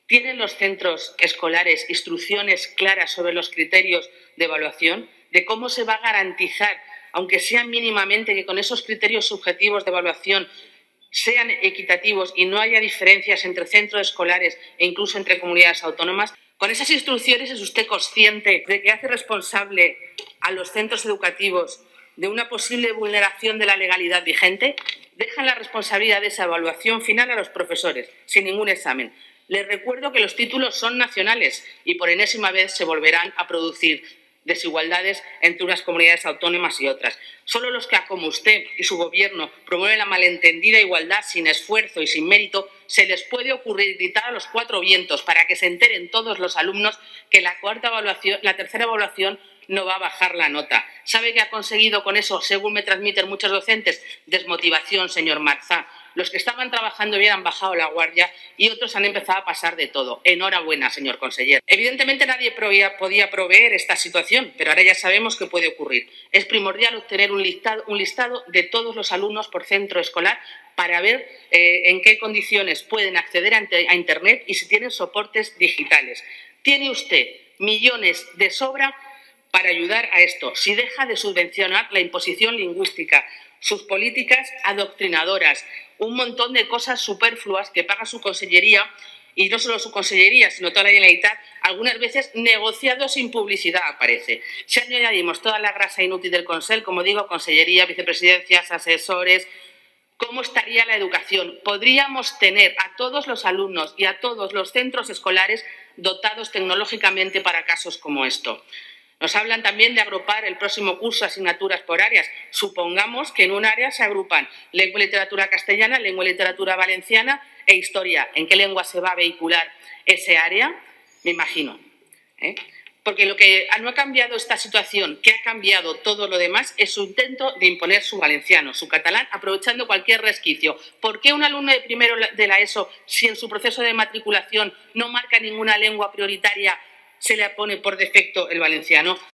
¿Tienen los centros escolares instrucciones claras sobre los criterios de evaluación? ¿De cómo se va a garantizar, aunque sea mínimamente, que con esos criterios subjetivos de evaluación sean equitativos y no haya diferencias entre centros escolares e incluso entre comunidades autónomas? ¿Con esas instrucciones es usted consciente de que hace responsable a los centros educativos de una posible vulneración de la legalidad vigente? Dejan la responsabilidad de esa evaluación final a los profesores, sin ningún examen. Les recuerdo que los títulos son nacionales y por enésima vez se volverán a producir desigualdades entre unas comunidades autónomas y otras. Solo los que, como usted y su gobierno, promueven la malentendida igualdad sin esfuerzo y sin mérito, se les puede ocurrir gritar a los cuatro vientos para que se enteren todos los alumnos que la tercera evaluación no va a bajar la nota. ¿Sabe qué ha conseguido con eso, según me transmiten muchos docentes? Desmotivación, señor Marzá. Los que estaban trabajando bien han bajado la guardia y otros han empezado a pasar de todo. Enhorabuena, señor conseller. Evidentemente nadie podía prever esta situación, pero ahora ya sabemos que puede ocurrir. Es primordial obtener un listado de todos los alumnos por centro escolar para ver en qué condiciones pueden acceder a Internet y si tienen soportes digitales. Tiene usted millones de sobra para ayudar a esto, si deja de subvencionar la imposición lingüística, sus políticas adoctrinadoras, un montón de cosas superfluas que paga su consellería, y no solo su consellería, sino toda la Generalitat, algunas veces negociado sin publicidad, aparece. Si añadimos toda la grasa inútil del Consell, como digo, consellería, vicepresidencias, asesores, ¿cómo estaría la educación? Podríamos tener a todos los alumnos y a todos los centros escolares dotados tecnológicamente para casos como esto. Nos hablan también de agrupar el próximo curso asignaturas por áreas. Supongamos que en un área se agrupan lengua y literatura castellana, lengua y literatura valenciana e historia. ¿En qué lengua se va a vehicular ese área? Me imagino. Porque lo que no ha cambiado esta situación, que ha cambiado todo lo demás, es su intento de imponer su valenciano, su catalán, aprovechando cualquier resquicio. ¿Por qué un alumno de primero de la ESO, si en su proceso de matriculación no marca ninguna lengua prioritaria, se le pone por defecto el valenciano?